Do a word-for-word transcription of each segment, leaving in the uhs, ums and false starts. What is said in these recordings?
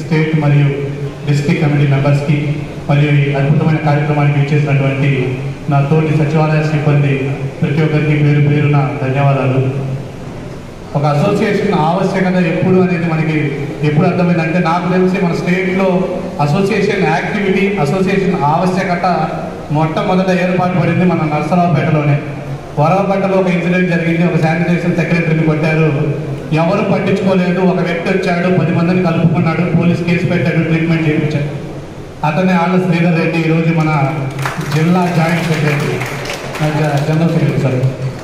State మరియు district committee మెంబర్స్కి మరియు ఈ అద్భుతమైన కార్యక్రమానికి ఇచ్చేసినటువంటి నా తోటి సచివాలయ సిబ్బంది ప్రతి ఒక్కరికి పేరు పేరున ధన్యవాదాలు. ఒక అసోసియేషన్ ఆవశ్యకత ఎప్పుడు అనేది మనకి ఎప్పుడు అర్థమైందంటే, నాకు తెలిసి మన స్టేట్లో అసోసియేషన్ యాక్టివిటీ అసోసియేషన్ ఆవశ్యకత మొట్టమొదట ఏర్పాటు పడింది మన నరసరావుపేటలోనే. వరవపేటలో ఒక ఇన్సిడెంట్ జరిగింది. ఒక శానిటేషన్ సెక్రటరీని కొట్టారు, ఎవరు పట్టించుకోలేదు. ఒక వ్యక్తి వచ్చాడు, పది మందిని కలుపుకున్నాడు, పోలీస్ కేసు పెట్టాడు, ట్రీట్మెంట్ చేయించాడు. అతనే ఆళ్ళ శ్రీధర్ రెడ్డి, ఈరోజు మన జిల్లా joint secretary, general secretary. Sir,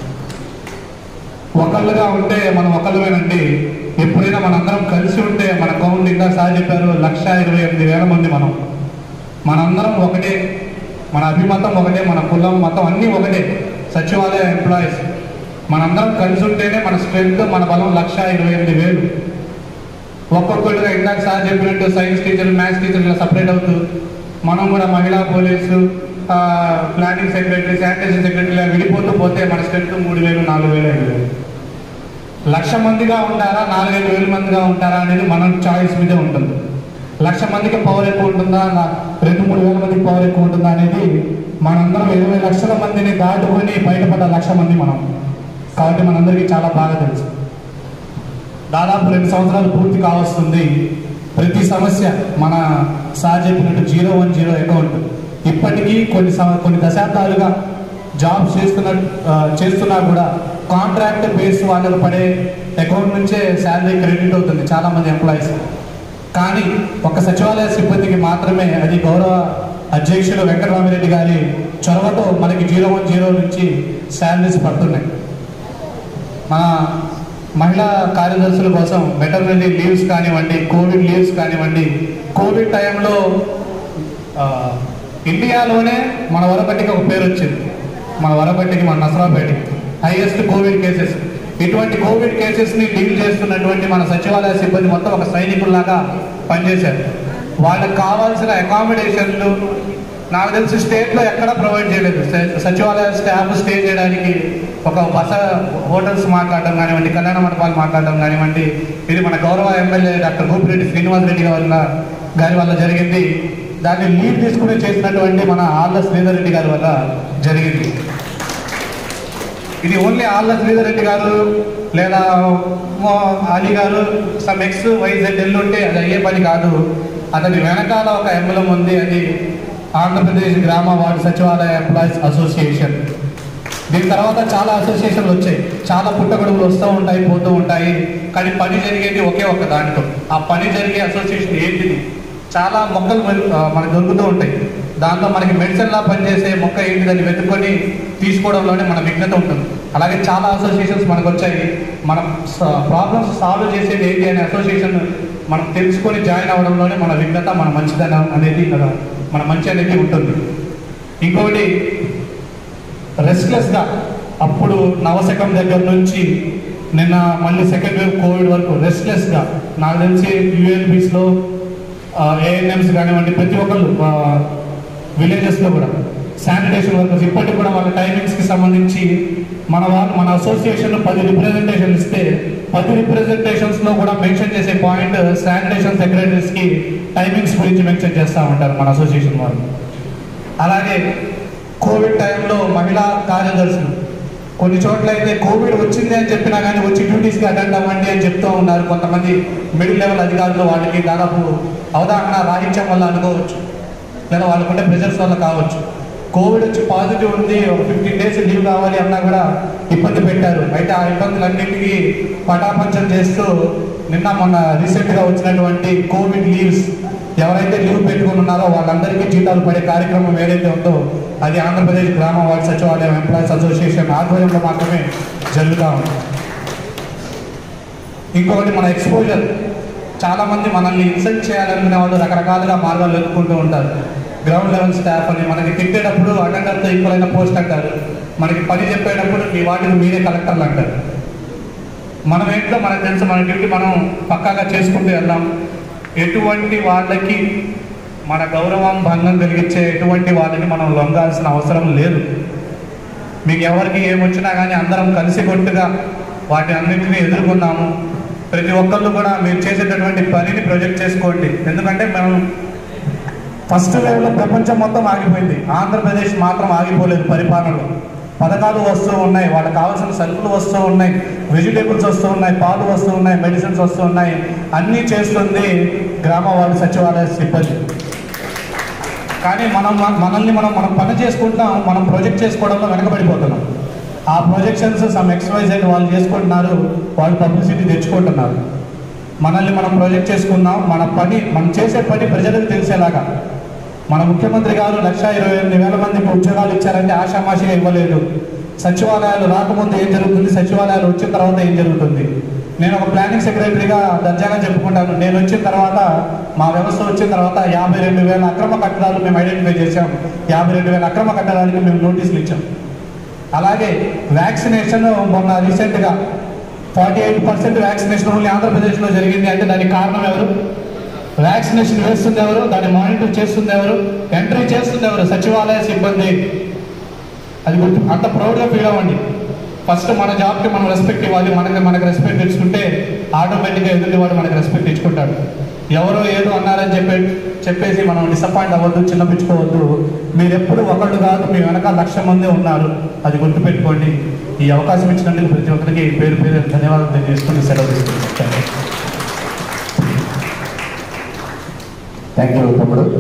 ఒకళ్ళుగా ఉంటే మనం ఒకళ్ళమేనండి. ఎప్పుడైనా మనందరం కలిసి ఉంటే మన కౌంట్ ఇంకా సార్ చెప్పారు, లక్ష ఇరవై ఎనిమిది వేల మంది. మనం మనందరం ఒకటే, మన అభిమతం ఒకటే, మన కులం మతం అన్నీ ఒకటే. సచివాలయ ఎంప్లాయీస్ మనందరం కలిసి ఉంటేనే మన స్ట్రెంత్, మన బలం లక్ష ఇరవై ఎనిమిది వేలు. ఒక్కొక్కటిగా ఇందాక సార్ చెప్పినట్టు సైన్స్ టీచర్లు, మ్యాథ్స్ టీచర్లు సపరేట్ అవుతూ మనం కూడా మహిళా police, planning secretary, sanitation secretary విడిపోతూ పోతే మన స్ట్రెంత్ మూడు వేలు నాలుగు వేలు ఐదు వేలు. లక్ష మందిగా ఉంటారా, నాలుగైదు వేల మందిగా ఉంటారా అనేది మన చాయిస్ మీదే ఉంటుంది. లక్ష మందికి పవర్ ఎక్కువ ఉంటుందా, రెండు మూడు వేల మందికి పవర్ ఎక్కువ ఉంటుందా అనేది మనందరం ఇరవై లక్షల మందిని దాటుకొని బయటపడ్డ లక్ష మంది మనం. కాబట్టి మనందరికీ చాలా బాగా తెలుసు. దాదాపు రెండు సంవత్సరాలు పూర్తి కావస్తుంది. ప్రతి సమస్య మన సార్ చెప్పినట్టు జీరో వన్ జీరో అకౌంట్ ఇప్పటికీ కొన్ని కొన్ని దశాబ్దాలుగా జాబ్ చేస్తున్న చేస్తున్నా కూడా కాంట్రాక్ట్ బేస్ వాళ్ళకు పడే అకౌంట్ నుంచే శాలరీ క్రెడిట్ అవుతుంది చాలామంది ఎంప్లాయీస్. కానీ ఒక సచివాలయ సిబ్బందికి మాత్రమే అది గౌరవ అధ్యక్షుడు వెంకటరామిరెడ్డి గారి చొరవతో మనకి జీరో వన్ జీరో నుంచి శాలరీస్ పడుతున్నాయి. మన మహిళా కార్యదర్శుల కోసం వెటర్నరీ లీవ్స్ కానివ్వండి, కోవిడ్ లీవ్స్ కానివ్వండి. కోవిడ్ టైంలో ఇండియాలోనే మన వరపట్టికి ఒక పేరు వచ్చింది. మన వరపట్టికి, మన నసరాపేటకి హైయెస్ట్ కోవిడ్ కేసెస్. ఇటువంటి కోవిడ్ కేసెస్ని డీల్ చేస్తున్నటువంటి మన సచివాలయ సిబ్బంది మొత్తం ఒక సైనికుల్లాగా పనిచేశారు. వాళ్ళకి కావాల్సిన అకామిడేషన్లు నాకు తెలిసి స్టేట్లో ఎక్కడా ప్రొవైడ్ చేయలేదు. సచివాలయ స్టాఫ్ స్టే చేయడానికి ఒక బస హోటల్స్ మాట్లాడడం కానివ్వండి, కళ్యాణ మండపాలు మాట్లాడడం కానివ్వండి, ఇది మన గౌరవ ఎమ్మెల్యే డాక్టర్ గోపిరెడ్డి శ్రీనివాసరెడ్డి వల్ల గారి వల్ల జరిగింది. దాన్ని లీడ్ తీసుకుని చేసినటువంటి మన ఆళ్ళ శ్రీధర్ రెడ్డి గారి వల్ల జరిగింది. ఇది ఓన్లీ ఆళ్ళ శ్రీధర్ రెడ్డి గారు లేదా అలీ గారు సమ్ ఎక్స్ వైజెడ్ ఎల్లుంటే అది అయ్యే పని కాదు. అతని వెనకాల ఒక ఎంబలం ఉంది, అది ఆంధ్రప్రదేశ్ గ్రామ వార్డు సచివాలయ ఎంప్లాయీస్ అసోసియేషన్. దీని తర్వాత చాలా అసోసియేషన్లు వచ్చాయి, చాలా పుట్టగొడుగులు వస్తూ ఉంటాయి, పోతూ ఉంటాయి. కానీ పని జరిగేది ఒకే ఒక దాంట్లో. ఆ పని జరిగే అసోసియేషన్ ఏంటిది? చాలా మొక్కలు మనకు దొరుకుతూ ఉంటాయి. దాంట్లో మనకి మెడిసిన్లా పనిచేసే మొక్క ఏంటిదని వెతుక్కొని తీసుకోవడంలోనే మన విఘ్నత ఉంటుంది. అలాగే చాలా అసోసియేషన్స్ మనకు వచ్చాయి. మనం ప్రాబ్లమ్స్ సాల్వ్ చేసేది ఏంటి అనే అసోసియేషన్ మనం తెలుసుకొని జాయిన్ అవ్వడంలోనే మన విఘ్నత, మన మంచిదనం అనేది, మన మంచి అనేది ఉంటుంది. ఇంకొకటి, రెస్ట్లెస్గా అప్పుడు నవశకం దగ్గర నుంచి నిన్న మళ్ళీ సెకండ్ వేవ్ కోవిడ్ వరకు రెస్ట్లెస్గా నాకు తెలిసి యూఎల్బీస్లో ఏఎన్ఎంస్ కానివ్వండి, ప్రతి ఒక్కళ్ళు విలేజెస్లో కూడా శానిటేషన్ వర్కర్స్ ఇప్పటికి కూడా వాళ్ళ టైమింగ్స్కి సంబంధించి మన వాళ్ళు మన అసోసియేషన్లో పది రిప్రజెంటేషన్ ఇస్తే పది రిప్రజెంటేషన్స్లో కూడా మెన్షన్ చేసే పాయింట్ శానిటేషన్ సెక్రటరీస్కి టైమింగ్స్ గురించి మెన్షన్ చేస్తూ ఉంటారు మన అసోసియేషన్ వాళ్ళు. అలాగే కోవిడ్ టైంలో మహిళా కార్యదర్శులు కొన్ని చోట్ల అయితే కోవిడ్ వచ్చింది అని చెప్పినా కానీ వచ్చి డ్యూటీస్కి అటెండ్ అవ్వండి అని చెప్తూ ఉన్నారు. కొంతమంది మిడిల్ లెవెల్ అధికారులు వాళ్ళకి దాదాపు అవగాహన రాహిత్యం వల్ల అనుకోవచ్చు, లేదా వాళ్ళకుంటే ప్రెజర్స్ వల్ల కావచ్చు. కోవిడ్ వచ్చి పాజిటివ్ ఉంది, ఒక ఫిఫ్టీన్ డేస్ లీవ్ కావాలి అన్నా కూడా ఇబ్బంది పెట్టారు. అయితే ఆ ఇబ్బందులన్నింటికి పటాపంచం చేస్తూ నిన్న మొన్న రీసెంట్గా వచ్చినటువంటి కోవిడ్ లీవ్స్ ఎవరైతే లీవ్ పెట్టుకుని ఉన్నారో వాళ్ళందరికీ జీతాలు పడే కార్యక్రమం ఏదైతే ఉందో అది ఆంధ్రప్రదేశ్ గ్రామ వార్డు సచివాలయం ఎంప్లాయీస్ అసోసియేషన్ ఆధ్వర్యంలో మాత్రమే జరుగుతూ ఉంది. ఇంకొకటి, మన ఎక్స్పోజర్. చాలామంది మనల్ని ఇన్సల్ట్ చేయాలనుకునే వాళ్ళు రకరకాలుగా మార్గాలు వెతుక్కుంటూ ఉంటారు. గ్రౌండ్ లెవెల్ స్టాఫ్ అని మనకి తిట్టేటప్పుడు అటెండర్తో ఈక్వల్ అయిన పోస్ట్ అంటారు, మనకి పని చెప్పేటప్పుడు మీ వాటిని మీరే కలెక్టర్లు అంటారు. మనం ఏంటో మనకు తెలుసు, మన డ్యూటీ మనం పక్కాగా చేసుకుంటూ వెళ్దాం. ఎటువంటి వాళ్ళకి మన గౌరవం భంగం కలిగించే ఎటువంటి వాళ్ళని మనం లొంగాల్సిన అవసరం లేదు. మీకు ఎవరికి ఏమొచ్చినా కానీ అందరం కలిసికట్టుగా వాటి అన్నింటినీ ఎదుర్కొన్నాము. ప్రతి ఒక్కళ్ళు కూడా మీరు చేసేటటువంటి పనిని ప్రొజెక్ట్ చేసుకోండి. ఎందుకంటే మనం ఫస్ట్ వేవ్లో ప్రపంచం మొత్తం ఆగిపోయింది, ఆంధ్రప్రదేశ్ మాత్రం ఆగిపోలేదు. పరిపాలనలో పథకాలు వస్తూ ఉన్నాయి, వాళ్ళకి కావాల్సిన సరుకులు వస్తూ ఉన్నాయి, వెజిటేబుల్స్ వస్తూ ఉన్నాయి, పాలు వస్తూ ఉన్నాయి, మెడిసిన్స్ వస్తూ ఉన్నాయి. అన్నీ చేస్తుంది గ్రామ వార్డు సచివాలయ సిబ్బంది. కానీ మనం మనల్ని మనం మనం పని చేసుకుంటాం, మనం ప్రొజెక్ట్ చేసుకోవడంలో వెనకబడిపోతున్నాం. ఆ ప్రొజెక్షన్స్ సమ్ ఎక్స్వైజెడ్ వాళ్ళు చేసుకుంటున్నారు, వాళ్ళు పబ్లిసిటీ తెచ్చుకుంటున్నారు. మనల్ని మనం ప్రొజెక్ట్ చేసుకుందాం, మన పని మనం చేసే పని ప్రజలకు తెలిసేలాగా. మన ముఖ్యమంత్రి గారు లక్ష ఇరవై ఎనిమిది వేల మందికి ఉద్యోగాలు ఇచ్చారంటే ఆషామాషిగా ఇవ్వలేదు. సచివాలయాలు రాకముందు ఏం జరుగుతుంది, సచివాలయాలు వచ్చిన తర్వాత ఏం జరుగుతుంది. నేను ఒక ప్లానింగ్ సెక్రటరీగా దర్జాగా చెప్పుకుంటాను. నేను వచ్చిన తర్వాత, మా వ్యవస్థ వచ్చిన తర్వాత యాభై రెండు వేల అక్రమ కట్టడాలు మేము ఐడెంటిఫై చేసాం. యాభై రెండు వేల అక్రమ కట్టడాలకి మేము నోటీసులు ఇచ్చాం. అలాగే వ్యాక్సినేషన్ మొన్న రీసెంట్గా forty eight percent vaccination only ఆంధ్రప్రదేశ్లో జరిగింది అంటే దానికి కారణం ఎవరు? వ్యాక్సినేషన్ వేస్తుంది ఎవరు? దాన్ని మానిటర్ చేస్తుంది ఎవరు? ఎంట్రీ చేస్తుంది ఎవరు? సచివాలయ సిబ్బంది. అది గుర్తు, అంత ప్రౌడ్గా ఫీల్ అవ్వండి. ఫస్ట్ మన జాబ్కి మనం రెస్పెక్ట్ ఇవ్వాలి. మనకి మనకు రెస్పెక్ట్ ఇచ్చుకుంటే ఆటోమేటిక్గా ఎదుటివాడు మనకు రెస్పెక్ట్ ఇచ్చుకుంటాడు. ఎవరో ఏదో అన్నారని చెప్పే చెప్పేసి మనం డిసప్పాయింట్ అవ్వద్దు, చిన్నపించుకోవద్దు. మీరు ఎప్పుడు ఒకళ్ళు కాదు, మీ వెనక లక్ష మంది ఉన్నారు, అది గుర్తుపెట్టుకోండి. ఈ అవకాశం ఇచ్చినందుకు ప్రతి ఒక్కరికి పేరు పేరు ధన్యవాదాలు తెలియజేసుకుని సెలవు తీసుకుంటాను. థ్యాంక్ యూ తమ్ముడు.